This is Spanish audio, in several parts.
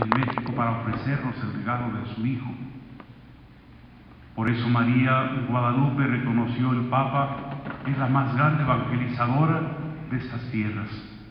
en México para ofrecernos el regalo de su Hijo. Por eso María Guadalupe reconoció el Papa es la más grande evangelizadora de estas tierras.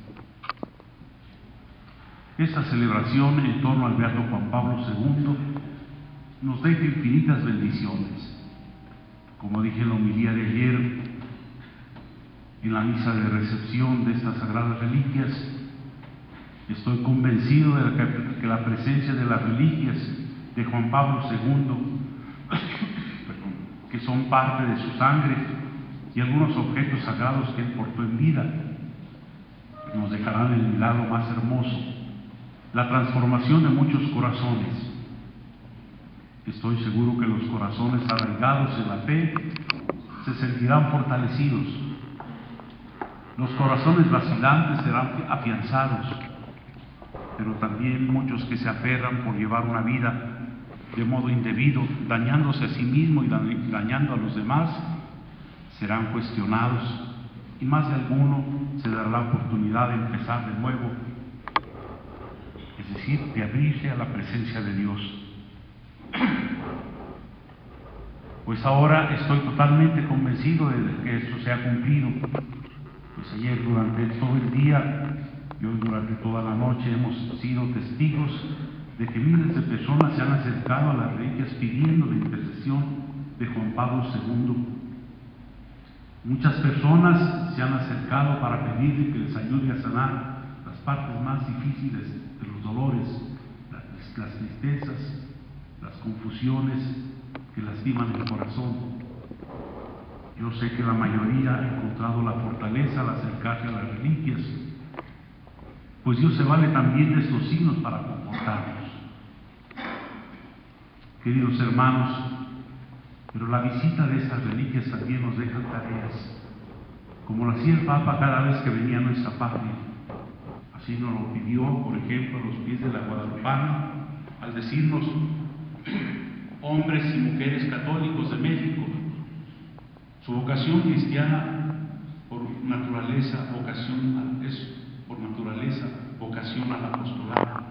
Esta celebración en torno al Beato Juan Pablo II nos deja infinitas bendiciones. Como dije en la homilía de ayer, en la misa de recepción de estas sagradas reliquias, estoy convencido de que la presencia de las reliquias de Juan Pablo II, que son parte de su sangre, y algunos objetos sagrados que él portó en vida, nos dejarán el milagro más hermoso, la transformación de muchos corazones. Estoy seguro que los corazones arraigados en la fe se sentirán fortalecidos. Los corazones vacilantes serán afianzados, pero también muchos que se aferran por llevar una vida de modo indebido, dañándose a sí mismo y dañando a los demás, serán cuestionados, y más de alguno se dará la oportunidad de empezar de nuevo, es decir, de abrirse a la presencia de Dios. Pues ahora estoy totalmente convencido de que esto se ha cumplido. Pues ayer durante todo el día y hoy durante toda la noche hemos sido testigos de que miles de personas se han acercado a las reliquias pidiendo la intercesión de Juan Pablo II. Muchas personas se han acercado para pedirle que les ayude a sanar las partes más difíciles de los dolores, las tristezas, las confusiones que lastiman el corazón. Yo sé que la mayoría ha encontrado la fortaleza al acercarse a las reliquias, pues Dios se vale también de estos signos para confortarnos. Queridos hermanos, pero la visita de estas reliquias también nos deja tareas, como lo hacía el Papa cada vez que venía a nuestra patria. Así nos lo pidió, por ejemplo, a los pies de la Guadalupana, al decirnos: hombres y mujeres católicos de México, su vocación cristiana por naturaleza, vocación al apostolado.